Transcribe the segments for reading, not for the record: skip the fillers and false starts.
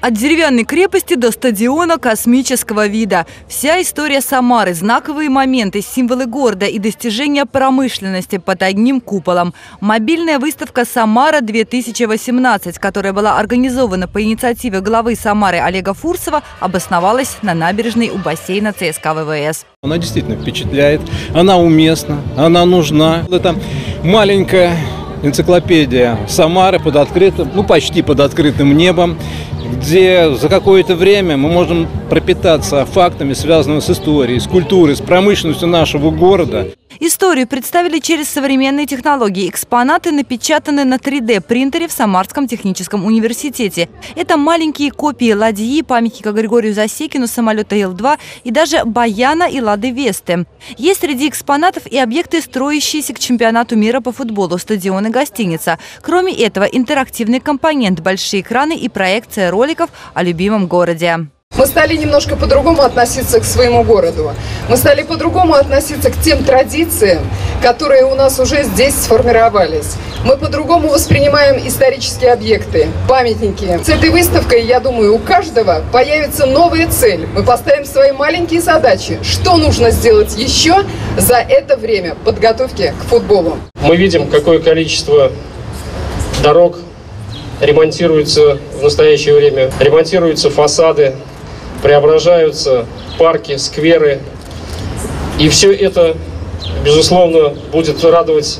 От деревянной крепости до стадиона космического вида. Вся история Самары, знаковые моменты, символы города и достижения промышленности под одним куполом. Мобильная выставка «Самара-2018», которая была организована по инициативе главы Самары Олега Фурсова, обосновалась на набережной у бассейна ЦСКА ВВС. Она действительно впечатляет, она уместна, она нужна. Это маленькая энциклопедия Самары под открытым, почти под открытым небом, где за какое-то время мы можем пропитаться фактами, связанными с историей, с культурой, с промышленностью нашего города. Историю представили через современные технологии. Экспонаты напечатаны на 3D-принтере в Самарском техническом университете. Это маленькие копии ладьи, памятника Григорию Засекину, самолета Ил-2 и даже баяна и Лады Весты. Есть среди экспонатов и объекты, строящиеся к чемпионату мира по футболу, стадион и гостиница. Кроме этого, интерактивный компонент, большие экраны и проекция роликов о любимом городе. Мы стали немножко по-другому относиться к своему городу. Мы стали по-другому относиться к тем традициям, которые у нас уже здесь сформировались. Мы по-другому воспринимаем исторические объекты, памятники. С этой выставкой, я думаю, у каждого появится новая цель. Мы поставим свои маленькие задачи. Что нужно сделать еще за это время подготовки к футболу? Мы видим, какое количество дорог ремонтируется в настоящее время. Ремонтируются фасады, преображаются парки, скверы. И все это, безусловно, будет радовать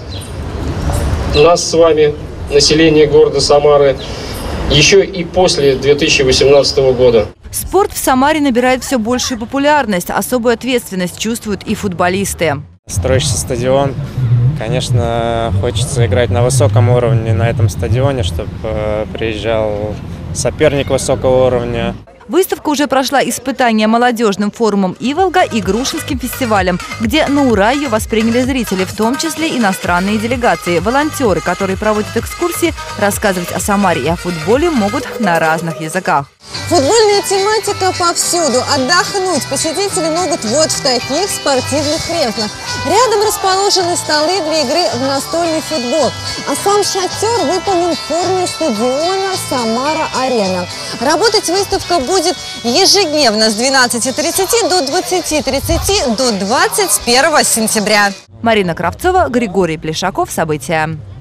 нас с вами, население города Самары, еще и после 2018 года. Спорт в Самаре набирает все большую популярность. Особую ответственность чувствуют и футболисты. Строящийся стадион. Конечно, хочется играть на высоком уровне на этом стадионе, чтобы приезжал соперник высокого уровня. Выставка уже прошла испытания молодежным форумом «Иволга» и Грушинским фестивалем, где на ура ее восприняли зрители, в том числе иностранные делегации. Волонтеры, которые проводят экскурсии, рассказывать о Самаре и о футболе могут на разных языках. Футбольная тематика повсюду. Отдохнуть посетители могут вот в таких спортивных креслах. Рядом расположены столы для игры в настольный футбол. А сам шатер выполнен в форме стадиона «Самара-Арена». Работать выставка будет ежедневно с 12:30 до 20:30 до 21 сентября. Марина Кравцова, Григорий Плешаков. События.